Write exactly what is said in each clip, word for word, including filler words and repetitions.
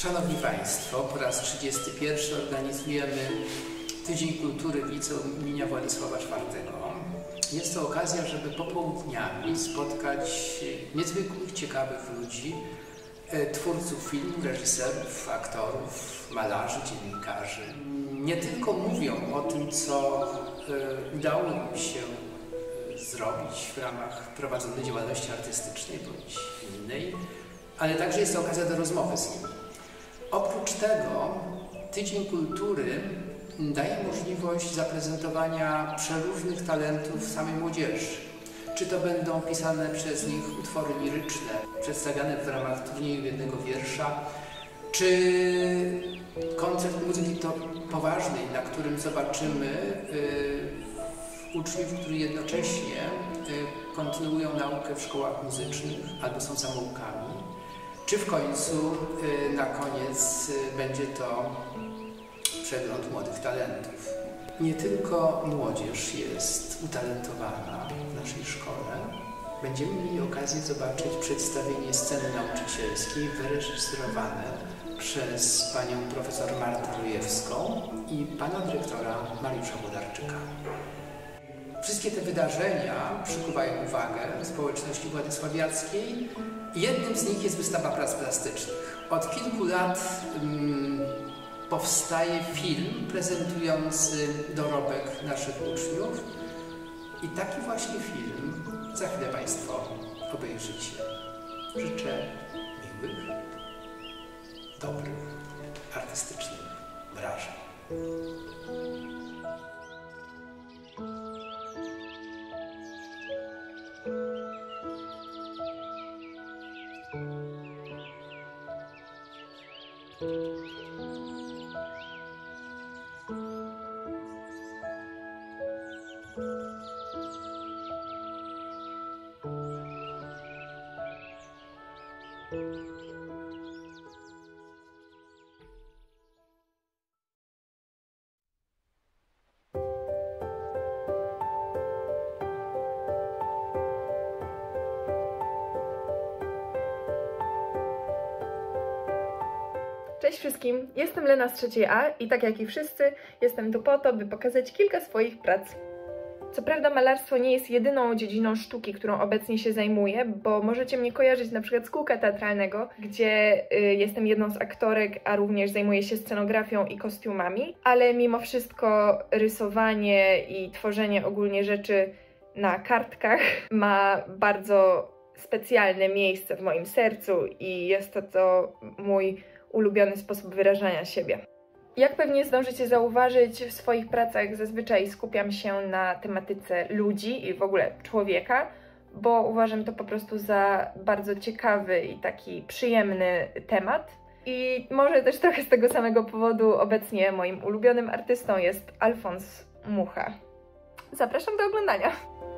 Szanowni Państwo, po raz trzydziesty pierwszy organizujemy Tydzień Kultury w Liceum imienia Władysława czwartego. Jest to okazja, żeby popołudniami spotkać niezwykłych, ciekawych ludzi, twórców filmów, reżyserów, aktorów, malarzy, dziennikarzy. Nie tylko mówią o tym, co udało im się zrobić w ramach prowadzonej działalności artystycznej bądź innej, ale także jest to okazja do rozmowy z nimi. Oprócz tego Tydzień Kultury daje możliwość zaprezentowania przeróżnych talentów samej młodzieży. Czy to będą pisane przez nich utwory liryczne, przedstawiane w ramach turnieju jednego wiersza, czy koncert muzyki to poważnej, na którym zobaczymy y, uczniów, którzy jednocześnie y, kontynuują naukę w szkołach muzycznych albo są samoukami, czy w końcu y, na koniec y, będzie to przegląd młodych talentów. Nie tylko młodzież jest utalentowana w naszej szkole. Będziemy mieli okazję zobaczyć przedstawienie sceny nauczycielskiej wyreżyserowane przez panią profesor Martę Rojewską i pana dyrektora Mariusza Włodarczyka. Wszystkie te wydarzenia przykuwają uwagę społeczności władysławiackiej. Jednym z nich jest wystawa prac plastycznych. Od kilku lat um, powstaje film prezentujący dorobek naszych uczniów i taki właśnie film za chwilę Państwo obejrzycie. Życzę miłych, dobrych, artystycznych wrażeń. Cześć wszystkim, jestem Lena z trzeciej A i tak jak i wszyscy, jestem tu po to, by pokazać kilka swoich prac. Co prawda malarstwo nie jest jedyną dziedziną sztuki, którą obecnie się zajmuję, bo możecie mnie kojarzyć na przykład z kółka teatralnego, gdzie y, jestem jedną z aktorek, a również zajmuję się scenografią i kostiumami, ale mimo wszystko rysowanie i tworzenie ogólnie rzeczy na kartkach ma bardzo specjalne miejsce w moim sercu i jest to, to mój ulubiony sposób wyrażania siebie. Jak pewnie zdążycie zauważyć, w swoich pracach zazwyczaj skupiam się na tematyce ludzi i w ogóle człowieka, bo uważam to po prostu za bardzo ciekawy i taki przyjemny temat. I może też trochę z tego samego powodu obecnie moim ulubionym artystą jest Alfons Mucha. Zapraszam do oglądania!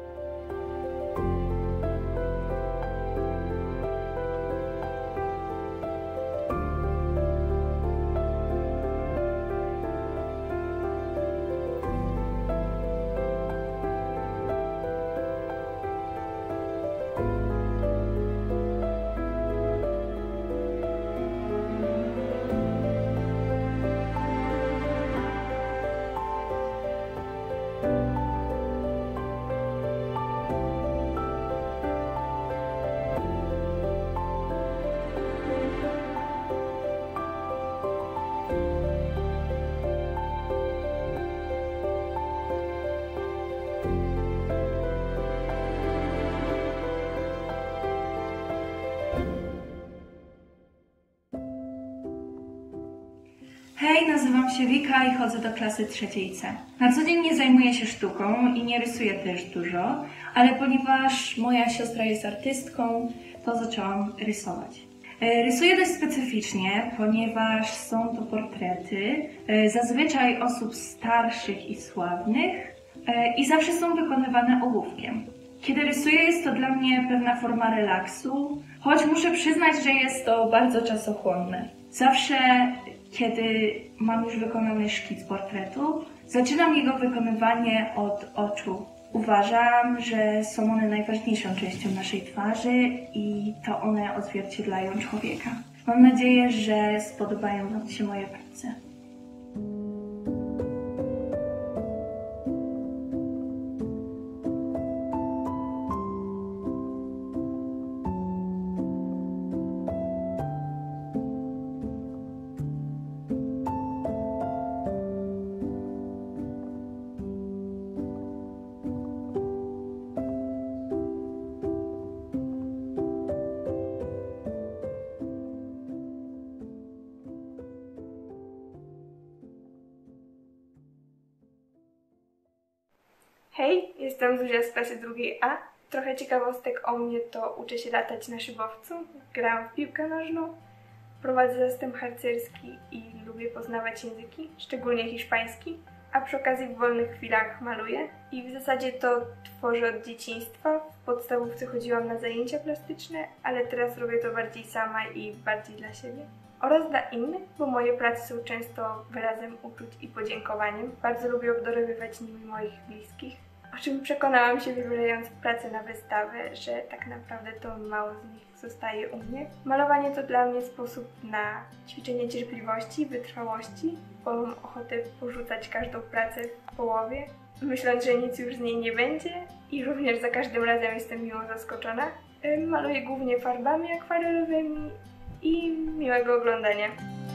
Hej, nazywam się Wika i chodzę do klasy trzeciej C. Na co dzień nie zajmuję się sztuką i nie rysuję też dużo, ale ponieważ moja siostra jest artystką, to zaczęłam rysować. Rysuję dość specyficznie, ponieważ są to portrety, zazwyczaj osób starszych i sławnych i zawsze są wykonywane ołówkiem. Kiedy rysuję, jest to dla mnie pewna forma relaksu, choć muszę przyznać, że jest to bardzo czasochłonne. Zawsze, kiedy mam już wykonany szkic portretu, zaczynam jego wykonywanie od oczu. Uważam, że są one najważniejszą częścią naszej twarzy i to one odzwierciedlają człowieka. Mam nadzieję, że spodobają Wam się moje prace. Hej, jestem Zuzia z klasy drugiej A. Trochę ciekawostek o mnie to uczę się latać na szybowcu, gram w piłkę nożną, prowadzę zastęp harcerski i lubię poznawać języki, szczególnie hiszpański, a przy okazji w wolnych chwilach maluję i w zasadzie to tworzę od dzieciństwa. W podstawówce chodziłam na zajęcia plastyczne, ale teraz robię to bardziej sama i bardziej dla siebie. Oraz dla innych, bo moje prace są często wyrazem uczuć i podziękowaniem. Bardzo lubię obdarowywać nimi moich bliskich, o czym przekonałam się wybierając pracę na wystawę, że tak naprawdę to mało z nich zostaje u mnie. Malowanie to dla mnie sposób na ćwiczenie cierpliwości, wytrwałości, bo mam ochotę porzucać każdą pracę w połowie, myśląc, że nic już z niej nie będzie i również za każdym razem jestem miło zaskoczona. Maluję głównie farbami akwarelowymi i miłego oglądania.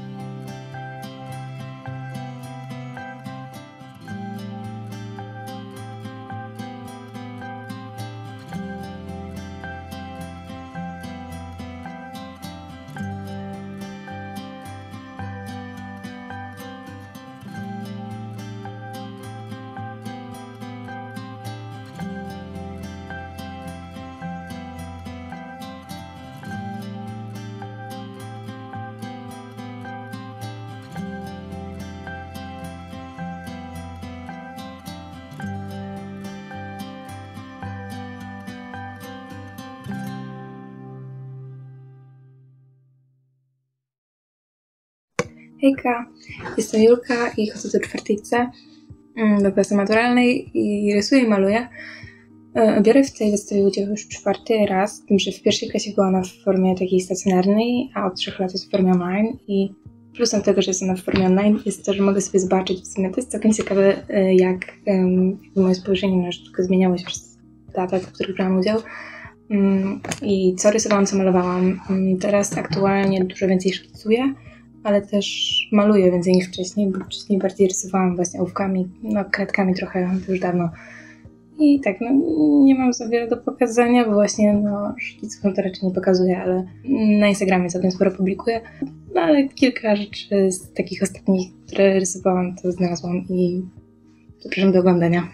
Hejka, jestem Julka i chodzę do czwartej C, do klasy maturalnej i rysuję i maluję. Biorę w tej wystawie udział już czwarty raz, z tym, że w pierwszej klasie była ona w formie takiej stacjonarnej, a od trzech lat jest w formie online. I plusem tego, że jest ona w formie online, jest to, że mogę sobie zobaczyć, w sumie to jest całkiem ciekawe, jak moje spojrzenie na sztukę zmieniało się przez lata, w których brałam udział. I co rysowałam, co malowałam. Teraz aktualnie dużo więcej szkicuję, ale też maluję więcej niż wcześniej, bo wcześniej bardziej rysowałam właśnie ołówkami, no kredkami trochę, to już dawno. I tak, no nie mam za wiele do pokazania, bo właśnie no szkiców to raczej nie pokazuję, ale na Instagramie całkiem sporo publikuję. No ale kilka rzeczy z takich ostatnich, które rysowałam, to znalazłam i zapraszam do oglądania.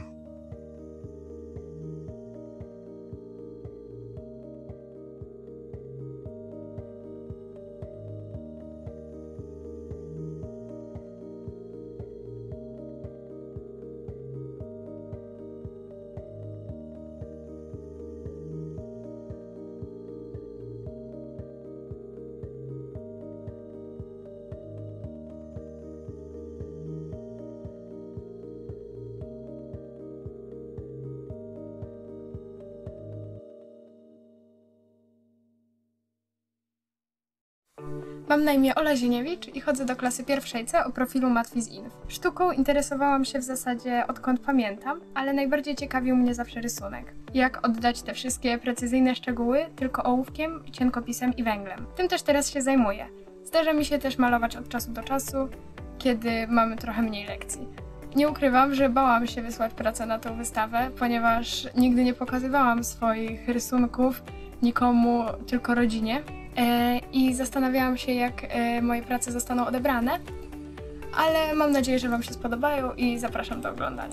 Mam na imię Ola Zieniewicz i chodzę do klasy pierwszej C o profilu Matwiz.inf. Sztuką interesowałam się w zasadzie odkąd pamiętam, ale najbardziej ciekawił mnie zawsze rysunek. Jak oddać te wszystkie precyzyjne szczegóły tylko ołówkiem, cienkopisem i węglem. Tym też teraz się zajmuję. Zdarza mi się też malować od czasu do czasu, kiedy mamy trochę mniej lekcji. Nie ukrywam, że bałam się wysłać pracę na tę wystawę, ponieważ nigdy nie pokazywałam swoich rysunków nikomu, tylko rodzinie. I zastanawiałam się, jak moje prace zostaną odebrane, ale mam nadzieję, że Wam się spodobają i zapraszam do oglądania.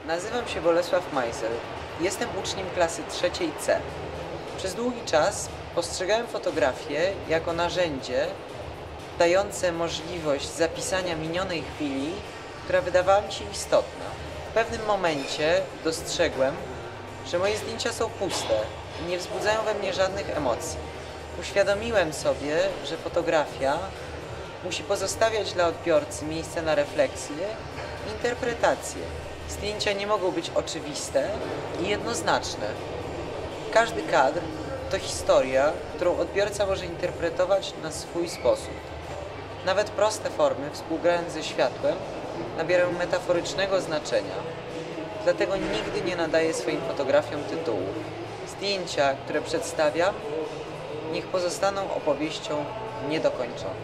Nazywam się Bolesław Majzel. Jestem uczniem klasy trzeciej C. Przez długi czas postrzegałem fotografię jako narzędzie dające możliwość zapisania minionej chwili, która wydawała mi się istotna. W pewnym momencie dostrzegłem, że moje zdjęcia są puste i nie wzbudzają we mnie żadnych emocji. Uświadomiłem sobie, że fotografia musi pozostawiać dla odbiorcy miejsce na refleksję i interpretację. Zdjęcia nie mogą być oczywiste i jednoznaczne. Każdy kadr to historia, którą odbiorca może interpretować na swój sposób. Nawet proste formy, współgrając ze światłem, nabierają metaforycznego znaczenia. Dlatego nigdy nie nadaję swoim fotografiom tytułów. Zdjęcia, które przedstawiam, niech pozostaną opowieścią niedokończoną.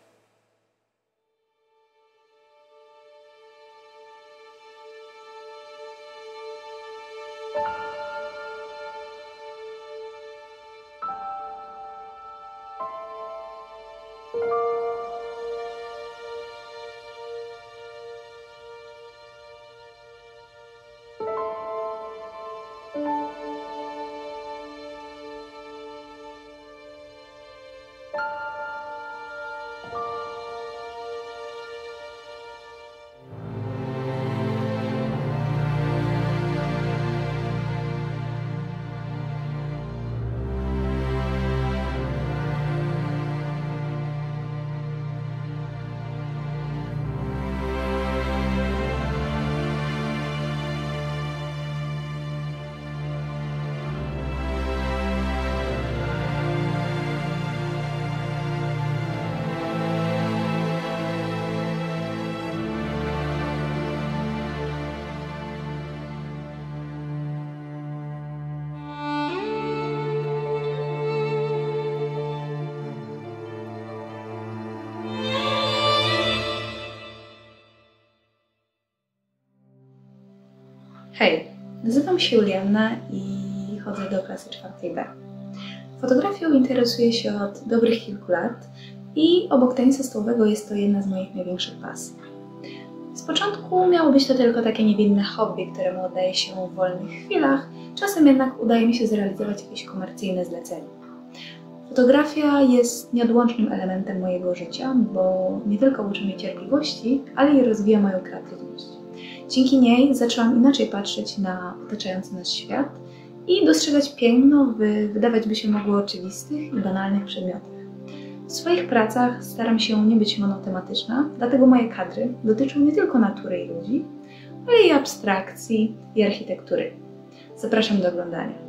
Hej, nazywam się Julianna i chodzę do klasy czwartej B. Fotografią interesuję się od dobrych kilku lat i obok tenisa stołowego jest to jedna z moich największych pasji. Z początku miało być to tylko takie niewinne hobby, któremu oddaję się w wolnych chwilach, czasem jednak udaje mi się zrealizować jakieś komercyjne zlecenie. Fotografia jest nieodłącznym elementem mojego życia, bo nie tylko uczy mnie cierpliwości, ale i rozwija moją kreatywność. Dzięki niej zaczęłam inaczej patrzeć na otaczający nas świat i dostrzegać piękno w, wydawać by się mogło, oczywistych i banalnych przedmiotach. W swoich pracach staram się nie być monotematyczna, dlatego moje kadry dotyczą nie tylko natury i ludzi, ale i abstrakcji i architektury. Zapraszam do oglądania.